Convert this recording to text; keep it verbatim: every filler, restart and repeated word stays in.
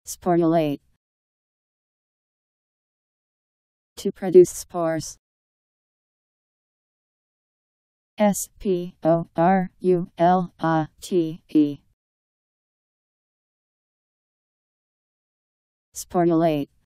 Sporulate. To produce spores. S P O R U L A T E. Sporulate.